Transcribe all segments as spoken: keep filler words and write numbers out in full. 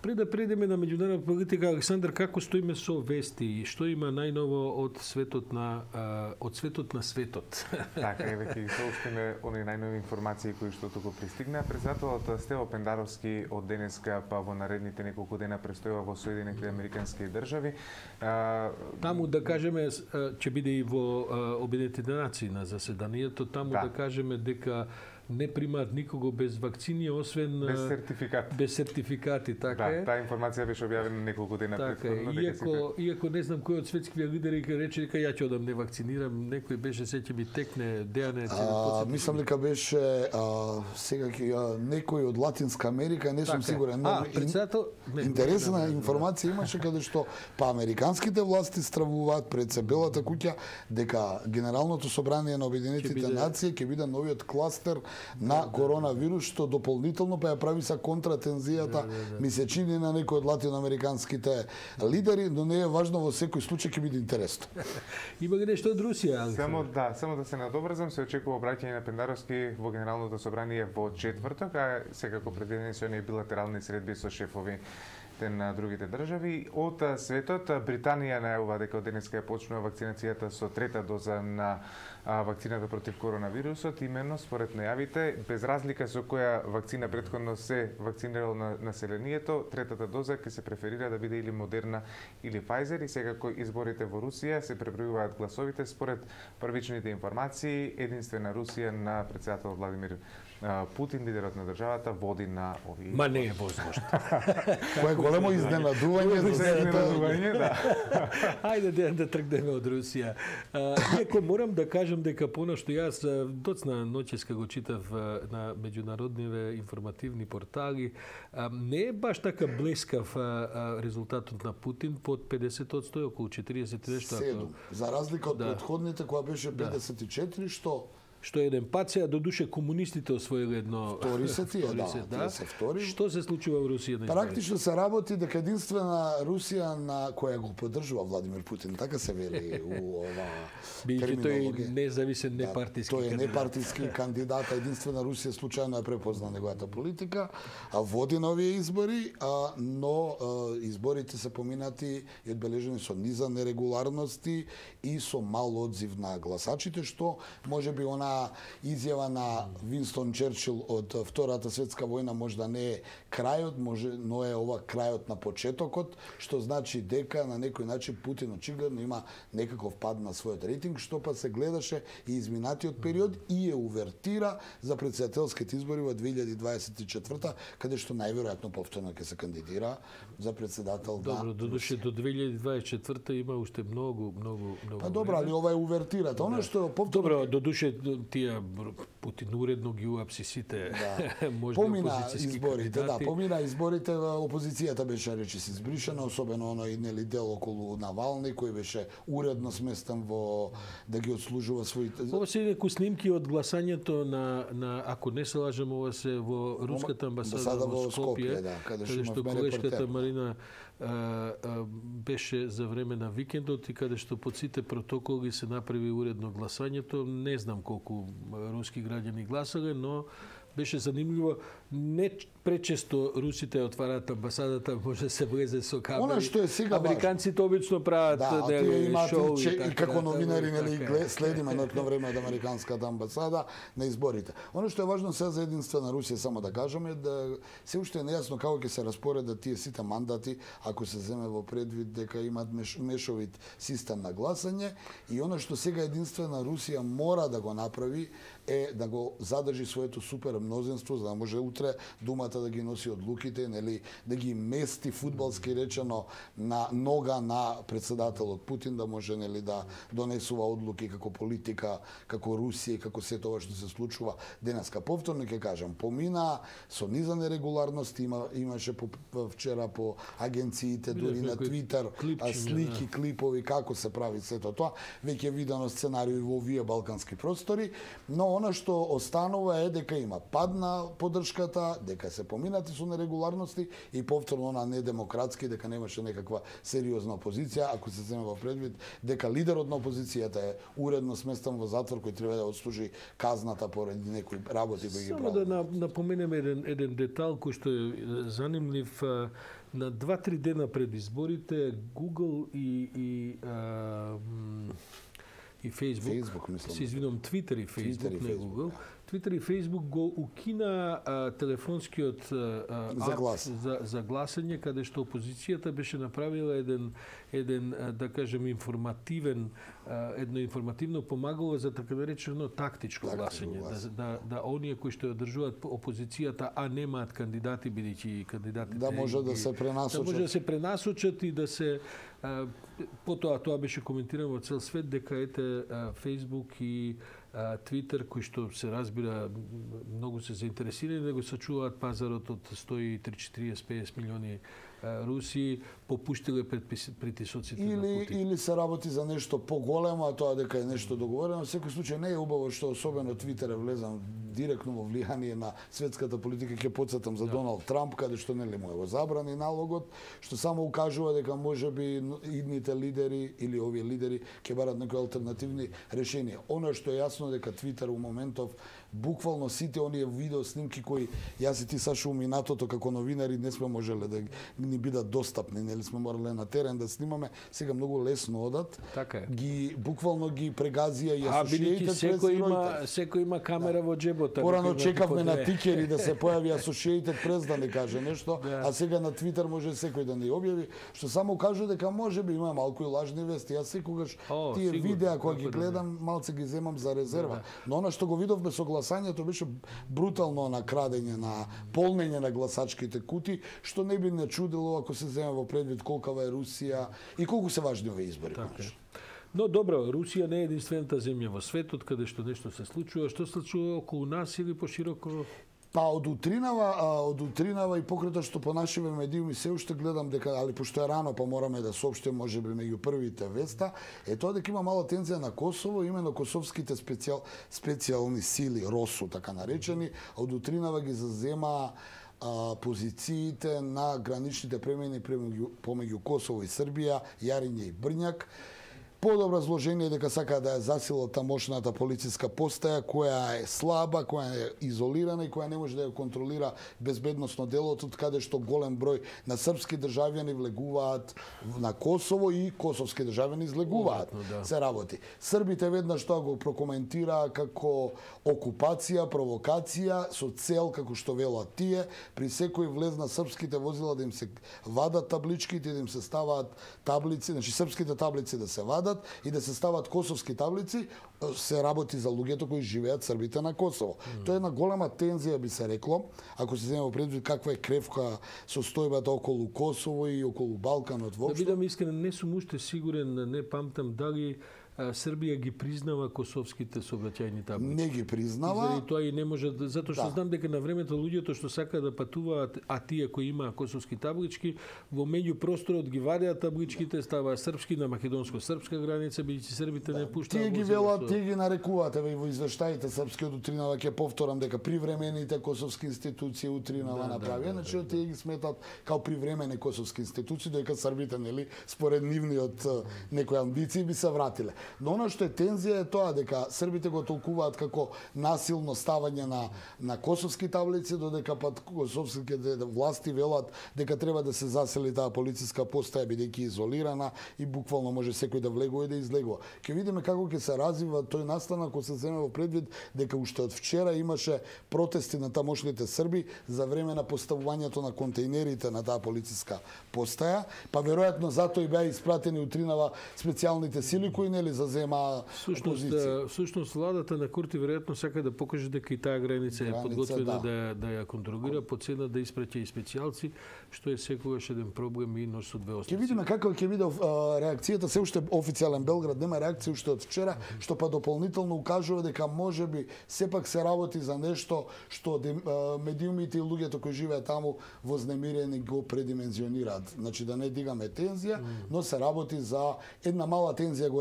Пред да предеме на меѓународна политика, Александар, како стоиме со вести? Што има најново од светот на од светот на светот? Така, еве ќе ги соопштиме оние најнови информации кои што туку пристигнаа. Председателот Стево Пендаровски од денеска па во наредните неколку дена престојува во Соединените Американски држави. Таму да кажеме ќе биде и во Обединетите нации на заседанието, таму да, да кажеме дека не примаат никого без вакцини, освен без сертификат. Без сертификати, така да, е. Таа информација беше објавена неколку дена така претходно. Иако, сите... иако не знам кој од светските лидери рече дека ја ќе одам не вакцинирам, некој беше се ќе ми текне Дејане. А, мислам дека беше а, сега ќе некој од Латинска Америка, не сум така. сигурен. А, председател, не, интересна не, не, информација имаше каде што па американските власти стравуваат пред се Белата куќа дека Генералното собрание на Обединетите биде... нации ќе биде новиот кластер на коронавирус, што дополнително па ја прави са контратензијата, да, да, да. ми се чини на некои од латиноамериканските лидери, но не е важно, во секој случај ќе биде интересно. Има нешто од Русија? Само да, само да се надобрзам, се очекува обраќање на Пендаровски во Генералното собрание во четврток, а секако предвидени се оние билатерални средби со шефови на другите држави. Од светот, Британија најавува дека од денеска ја почнува вакцинацијата со трета доза на а, вакцината против коронавирусот, именно според најавите, без разлика со која вакцина претходно се вакцинирало на населението, третата доза ќе се преферира да биде или Модерна или Pfizer, и секако изборите во Русија се пребројуваат гласовите според првичните информации. Единствена Русија на председател Владимир Путин, лидерот на државата, води на овие. Ма не е возможно. Кој е големо изненадување за изненадување, да. Ајде да, да тргнеме од Русија. Иако морам да кажам дека понашто јас доцна ноќеска го читав на меѓународниве информативни портали, не е баш така блескав резултатот на Путин, под педесет одсто, околу четириесет нешто. седум. За разлика од да. предходните која беше педесет и четири, што што еден пат се, додуше комунистите освоиле едно... Втори се тие, да, се, да. Тие се втори. Што се случува во Русија? Практично се работи дека единствена Русија на која го поддржува Владимир Путин, така се вели у ова терминологија. Тој независен непартиски да, тој е кандидат. непартиски кандидат, единствена Русија случајно ја препозна неговата политика, а води на овие избори, а, но а, изборите се поминати и одбележени со низа нерегуларности и со мал одзив на гласачите, што можеби она изјава на Винстон Черчил од Втората светска војна можда не е крајот, може, но е ова крајот на почетокот, што значи дека на некој начин Путин очигледно има некаков пад на својот рейтинг, што па се гледаше и изминатиот период и е увертира за претседателските избори во две илјади дваесет и четврта, каде што најверојатно повторно ќе се кандидира за председател. Добро, додуше до две илјади дваесет и четврта има уште многу, многу, многу. Па добро, али ова е увертирата. Оно што повторно... Добро, додуше тие Путин уредно ги уапси сите да. можни помина опозицијски изборите, кандидати. да, помина изборите, опозицијата беше речиси избришена, особено оној нели дел околу Навални кој беше уредно сместен во да ги отслужува своите. Ова се некои снимки од гласањето на на ако не се лажам, ова се во руската амбасада во Скопје, да, каде што колешката Марина а, а, беше за време на викендот и каде што под сите протоколи се направи уредно гласањето. Не знам колку руски граѓани гласале, но беше занимљиво. Не пречесто русите отвараат амбасадата, може да се влезе со камери. Она што е сега американците обично прават да, нели шоу и, и, и како новинари нели така, следиме ноќно време од американската амбасада на изборите. Она што е важно сега за единствена Русија само да кажеме да се уште е нејасно како ќе се распоредат тие сите мандати ако се земе во предвид дека имаат меш, мешовит систем на гласање, и она што сега единствена Русија мора да го направи е да го задржи своето супер мнозинство, за да може утре думата да ги носи одлуките, нели, да ги мести фудбалски речено на нога на председателот Путин, да може нели да донесува одлуки како политика, како Русија, како се тоа што се случува денеска. Повторно ќе кажам, помина со низа нерегуларности, има имаше по, вчера по агенциите, дури на Твитер, слики, клипови како се прави сето тоа. Веќе видено сценарио во овие балкански простори, но она што останува е дека има пад на поддршката, дека се поминати со нерегуларности и повторно на недемократски, дека немаше некаква сериозна опозиција, ако се земе во предвид дека лидерот на опозицијата е уредно сместен во затвор кој треба да отслужи казната поради некои работи кои ги прави. Само да напоменеме еден еден детал кој што е занимлив. На два-три дена пред изборите Google и и а, и Facebook, Facebook мислам. се извинувам, Twitter и Facebook, Twitter и не Facebook, Google. да. Twitter и Facebook го укина а, телефонскиот а, За глас. за, за гласање, каде што опозицијата беше направила еден, еден а, да кажем, информативен, а, едно информативно помагало за така наречено тактичко гласање. Да, да, да оние кои што ја држуваат опозицијата, а немаат кандидати, бидејќи кандидатите... Да може да се пренасочат. Да може да се пренасочат и да се... А, потоа тоа беше коментирано во цел свет, дека ете а, Facebook и Твитер, кои што се разбира многу се заинтересирани да го сачуваат пазарот од сто и тридесет, четириесет, песет милиони руси, попуштиле притисоците на Или, Путин. или се работи за нешто поголемо, а тоа дека е нешто договорено. Во секој случај не е убаво што особено Твитер е влезан директно во влијание на светската политика. Ќе потсетам за Да. Доналд Трамп, каде што нели му е го забрани налогот, што само укажува дека можеби идните лидери или овие лидери ќе барат некои алтернативни решенија. Оно што е јасно дека Твитер у моментов буквално сите оние видео снимки кои јас и ти Сашо у минатото како новинари не сме можеле да ни бидат достапни, нели сме морале на терен да снимаме, сега многу лесно одат. Така е. Ги буквално ги прегазија и А бидејќи асошиеите секој има секој има камера во џебот. Порано чекавме на тикери да се појави Associated Press да не каже нешто, Да. а сега на Твитер може секој да не објави, што само кажу дека можеби има малку и лажни вести. Јас секогаш О, тие сигурно, видеа кога како ги да не. гледам, малце ги земам за резерва. Да, Но она што го видовме со гласањето беше брутално на крадење, на полнење на гласачките кути, што не би не чудило ако се земе во предвид колкава е Русија и колку се важни овие избори. Така е. конечно. Но добро, Русија не е единствената земја во светот каде што нешто се случува. Што се случува околу нас или пошироко? Па од утринава, а, од утринава и покрај тоа што по нашиве медиуми се уште гледам дека, али пошто е рано, па мораме да соопштиме можеби меѓу првите веста, е тоа дека има мала тензија на Косово, имено косовските специјал, специјални сили, РОСУ така наречени, од утринава ги зазема а, позициите на граничните премини помеѓу, помеѓу Косово и Србија, Јариње и Брњак. Под образложение дека сака да ја засилат тамошната полициска постаја која е слаба, која е изолирана и која не може да ја контролира безбедносно делот, од каде што голем број на српски државјани влегуваат на Косово и косовски државјани излегуваат. Одатно, да. Се работи. Србите веднаш тоа го прокоментираа како окупација, провокација со цел како што велат тие, при секој влез на српските возила да им се вадат табличките и да им се ставаат таблици, значи српските таблици да се вадат и да се стават косовски таблици, се работи за луѓето кои живеат србите на Косово. Mm. Тоа е една голема тензија би се рекло, ако се земе во предвид каква е кревка состојбата околу Косово и околу Балканот Да воопшто. бидам искрен, не сум уште сигурен, не памтам дали а, Србија ги признава косовските сообраќајни таблици. Не ги И признава. заради тоа и не може да, затоа што Да. знам дека на времето луѓето што сакаат да патуваат, а тие кои имаа косовски таблички, во меѓу просторот ги вадеа табличките, ставаа српски на македонско-српска граница, бидејќи србите не пуштаат. Тие ги возила велат, со- тие ги нарекуваат, еве и во извештаите српски од утринава ќе повторам дека привремените косовски институции утринава Да, да, направија, да, значи тие ги сметат као привремени косовски институции, додека србите нели според нивниот е, некои амбиции би се вратиле. Но она што е тензија е тоа дека србите го толкуваат како насилно ставање на на косовски таблици, додека пат косовските власти велат дека треба да се засели таа полициска постаја бидејќи изолирана и буквално може секој да влегува и да излегува. Ќе видиме како ќе се развива тој настанок кога се земе во предвид дека уште од вчера имаше протести на тамошните срби за време на поставувањето на контејнерите на таа полициска постаја, па веројатно затоа и беа испратени утринава специјалните сили кои нели зазема Всушност, позиција. а, всушност владата на Курти веројатно сака да покаже дека и таа граница е Граница, подготвена да. да, ја- да ја контролира по цена да испраќа и специјалци, што е секогаш еден проблем и носи две Ќе основи. видиме како ќе биде а, реакцијата, се уште официјален Белград нема реакција уште од вчера, што па дополнително укажува дека можеби сепак се работи за нешто што де, а, медиумите и луѓето кои живеат таму вознемирени го предимензионираат. Значи да не дигаме тензија, но се работи за една мала тензија горе која се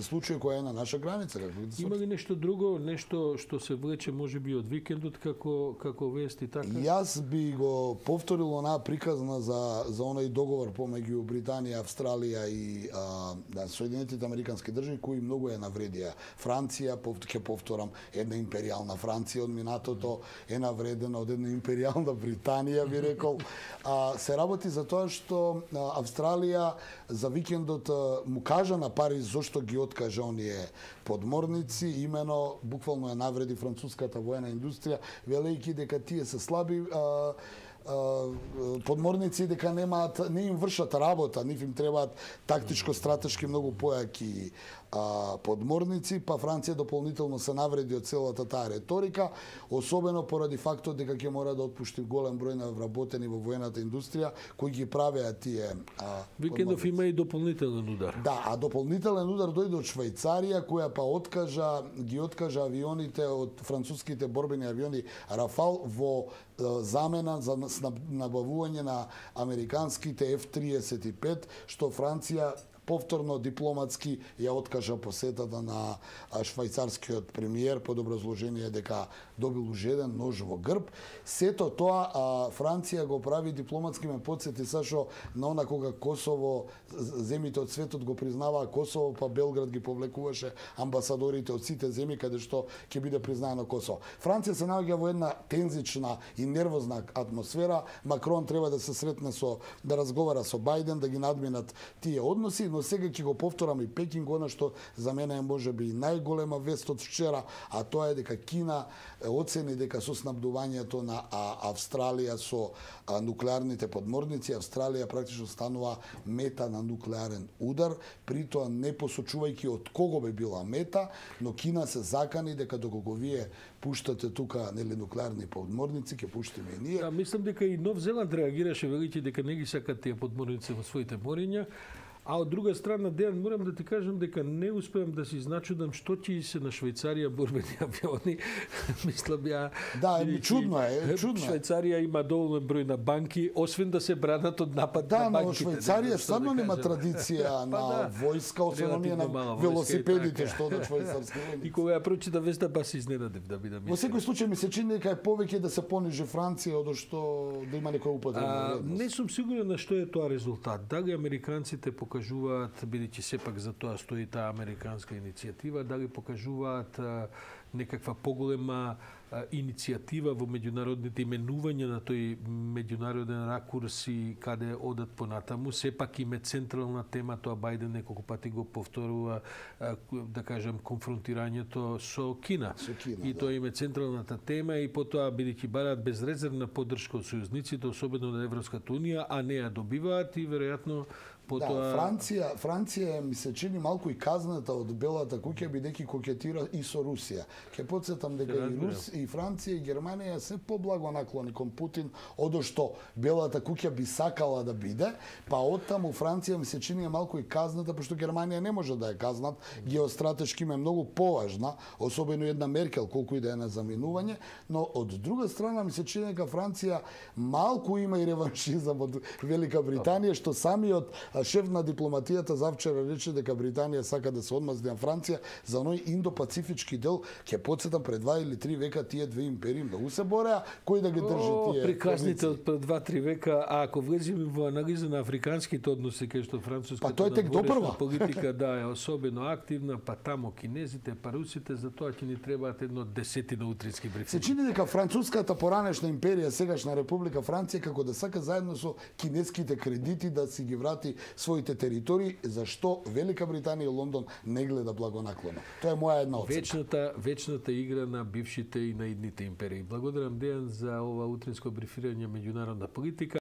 случаи која е на наша граница. Како да Има ли нешто друго, нешто што се влече можеби од викендот како како вести така? Јас би го повторил онаа приказна за за оној договор помеѓу Британија, Австралија и а, да, Соединетите американски држави кои многу е навредија. Франција, ќе повторам, една империјална Франција од минатото е навредена од една империјална Британија, би рекол. А, се работи за тоа што а, Австралија за викендот а, му кажа на Париз зошто ги откажа оние подморници, имено буквално ја навреди француската воена индустрија, велејќи дека тие се слаби а, подморници, дека немаат, не им вршат работа, нив им требаат тактичко стратешки многу појаки а, подморници, па Франција дополнително се навреди од целата таа реторика, особено поради фактот дека ќе мора да отпушти голем број на вработени во воената индустрија кои ги правеа тие а, Викендов има и дополнителен удар. Да, а дополнителен удар дојде од Швајцарија, која па откажа, ги откажа авионите од француските борбени авиони Рафал во замена за набавување на американските Ф триесет и пет, што Франција повторно дипломатски ја откажа посетата на швајцарскиот премиер под образложение дека добил ужеден нож во грб. Сето тоа а, Франција го прави дипломатски, ме потсети Сашо на она кога Косово, земите од светот го признаваа Косово, па Белград ги повлекуваше амбасадорите од сите земји каде што ќе биде признаено Косово. Франција се наоѓа во една тензична и нервозна атмосфера. Макрон треба да се сретне со, да разговара со Бајден, да ги надминат тие односи, но сега ќе го повторам и Пекинг, она што за мене е можеби најголема вест од вчера, а тоа е дека Кина оцени дека со снабдувањето на Австралија со нуклеарните подморници, Австралија практично станува мета на нуклеарен удар, при тоа не посочувајќи од кого би била мета, но Кина се закани дека доколку вие пуштате тука нели нуклеарни подморници, ќе пуштиме и ние. Да, мислам дека и Нов Зеланд реагираше велики дека не ги сакат тие подморници во своите мориња. А од друга страна, Дејан, морам да ти кажам дека не успеам да се изначудам што ќе се на Швајцарија борбени авиони. Мислам ја... Да, е, чудно е, чудно е. Швајцарија има доволен број на банки, освен да се бранат од напад да, на банките. Да, но Швајцарија стварно нема традиција на да, војска, освен оние на велосипедите што од швајцарски војници. И кога ја прочитав веста, па се изненадев да бидам. Во секој случај ми се чини дека е повеќе да се понижи Франција од што да има некоја употребна вредност. Не сум сигурен на што е тоа резултат. Дали американците покажуваат, бидејќи сепак за тоа стои таа американска иницијатива, дали покажуваат а, некаква поголема а, иницијатива во меѓународните именувања на тој меѓународен ракурс и каде одат понатаму. Сепак им е централна тема, тоа Бајден неколку пати го повторува, а, да кажем, конфронтирањето со Кина. Со Кина и да. тоа им е централната тема и потоа, бидејќи бараат безрезервна поддршка од сојузниците, особено на Европската унија, а не ја добиваат и веројатно потоа... Да, Франција, Франција ми се чини малку и казната од Белата куќа, бидејќи кокетира и со Русија. Ќе потсетам дека и Рус, и Франција и Германија се поблаго наклони кон Путин, одо што Белата куќа би сакала да биде, па оттаму Франција ми се чини малку и казната, пошто Германија не може да е казнат, геостратешки им е многу поважна, особено една Меркел, колку и да е на заминување, но од друга страна ми се чини дека Франција малку има и реваншизам од Велика Британија, што самиот шеф на дипломатијата завчера рече дека Британија сака да се одмазди на Франција за оној индо-пацифички дел. Ќе потсетам пред два или три века тие две империи многу се бореа, кој да ги држи тие. О, приказните од пред два-три века, а ако влеземе во анализа на африканските односи кај што француската па тој тек допрва политика да е особено активна, па тамо кинезите, па русите, за тоа ќе ни требаат едно десетина утрински брифинги. Се чини дека француската поранешна империја, сегашна Република Франција, како да сака заедно со кинеските кредити да си ги врати своите територии, зашто Велика Британија и Лондон не гледа благонаклоно. Тоа е моја една оценка. Вечната, вечната игра на бившите и на идните империи. Благодарам, Дејан, за ова утринско брифирање меѓународна политика.